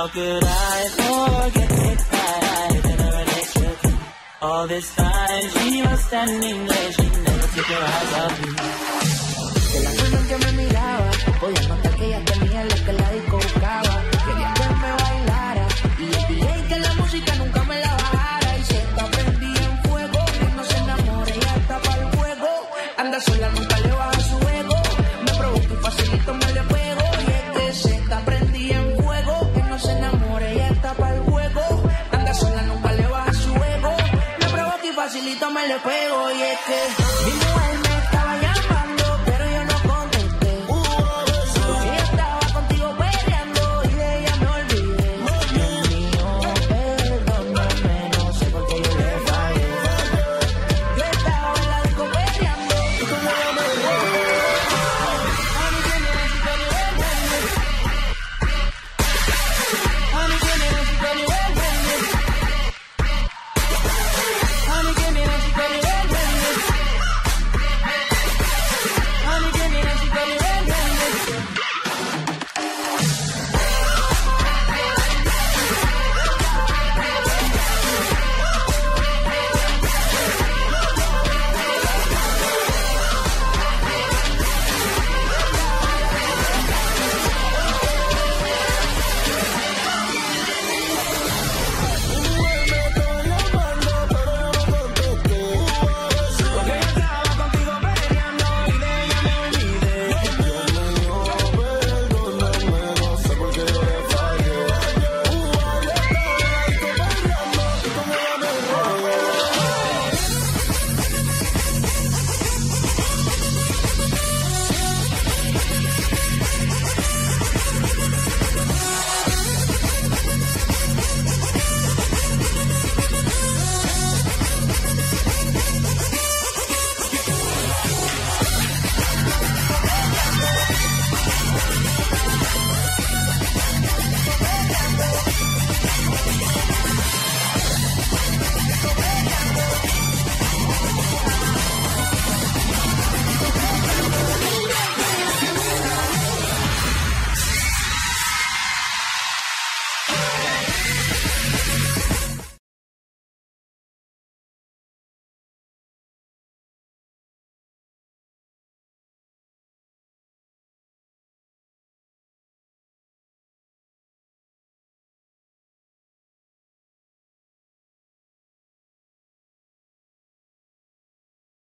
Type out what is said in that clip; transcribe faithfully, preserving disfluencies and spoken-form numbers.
How could I forget it? I never an extra thing. All this time she was standing there, she never took her eyes off me. De la forma en que me miraba, podía notar que ella tenía lo que la disco buscaba. Quería que me bailara y el D J que la música nunca me la bajara. Y si está prendida en fuego, que no se enamore, ella está para el juego. Anda sola, nunca le baja su ego. Me provoca y facilito me le pego. Y es que se está prendida en fuego, que no se enamore, ella está para el juego. Anda sola, nunca le baja su ego. Me provoca y facilito me le pego. Y es que